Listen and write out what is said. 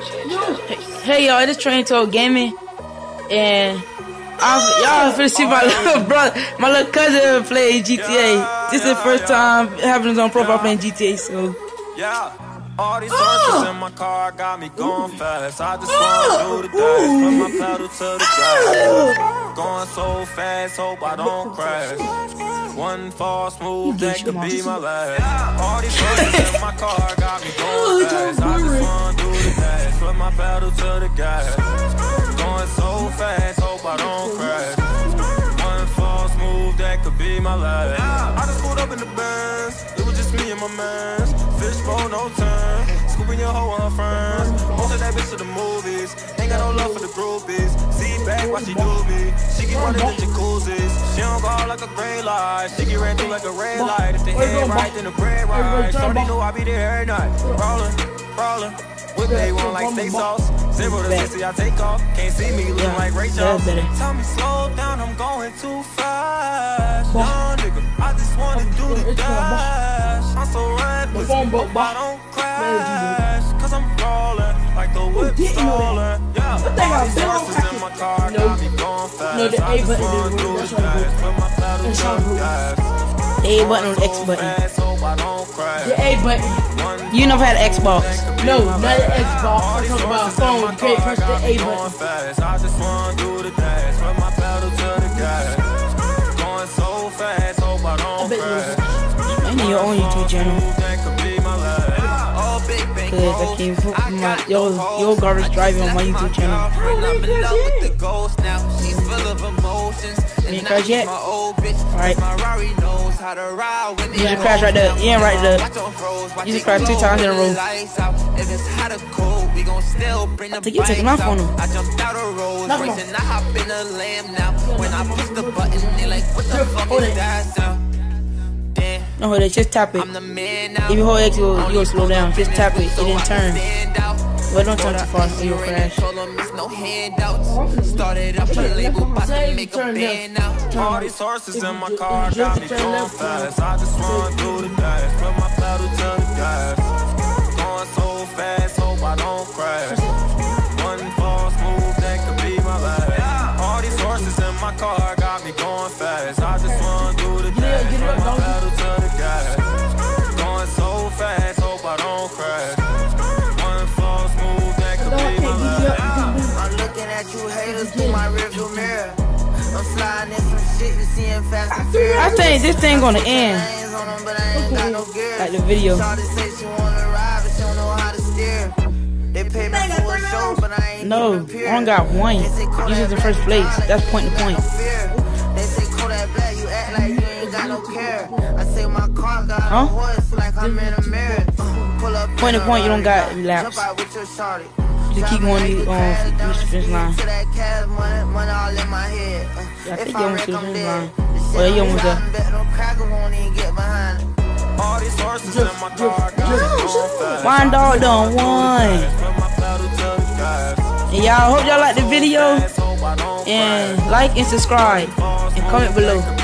Hey y'all, this Train Talk Gaming, and y'all finna see my little brother, my little cousin play GTA. This is the first time having his own profile playing GTA, so. Yeah. All these horses in my car got me going fast. I just wanna do the dash, put my pedal to the gas. Going so fast, hope I don't crash. One false move, that could be my last. All these horses in my car got me going fast. I just wanna do the dash, put my pedal to the gas. Going so fast, hope I don't crash. One false move, that could be my last. I just pulled up in the Benz, it was just me and my mans. Fishbowl, no turn, scooping your hoe with her friends. Most of that bitch to the movies, ain't got no love for the groupies. See back while she do me, she get running in jacuzzis. She don't go out like a gray light, she get ran through like a red light. If the head right, then the bread right. Shorty know I be there every night. Rollin', whip day one like steak sauce. 0 to 60 I take off, can't see me looking like Ray Charles. Tell me slow down, I'm going too fast. Young nigga, I just wanna do the dash. I'm so reckless, hope I don't crash. Cause I'm rollin' like the whip stolen. Yeah, all these horses in my car got me going fast. No, the A button didn't work, that's why I put my pedal to the gas. A button or X button. The A button. You never had an Xbox. No, not an Xbox. I'm talking about a phone. You can't press the A button. I just wanna do the dash, put my pedal to the gas. Going so fast, hope I don't crash. I need your own YouTube channel. Cause I can't put my your garbage driving on my YouTube channel. You ain't crashed yet? Alright. You just crashed right there. You ain't right there. You just crashed 2 times in a row. I think you taking my phone off. No, hold it, just tap it. If you hold X, you'll slow down. Just tap it, it didn't turn. Well, don't turn too far, or you'll crash. Started up a label, about to make a band now. All these horses in my car got me going fast. I just wanna do the dash, put my pedal to the gas. Going so fast, hope I don't crash. One false move, that could be my last. All these horses in my car got me going fast. I just wanna do the dash, put my pedal to the gas. Going so fast, hope I don't crash. One false move, that could be my last. I'm looking at you haters through my rearview mirror. I'm sliding in some shit you seeing fast and furious. I think this thing gonna end. Like the video. No, I only got one. You was in first place. That's point to point. Huh? Point to point, you don't got laps. Just keep going to the finish line. Yeah, I think you almost to the finish line. Well, you almost there. Wine Dog done won. And y'all, hope y'all like the video. And like and subscribe. And comment below.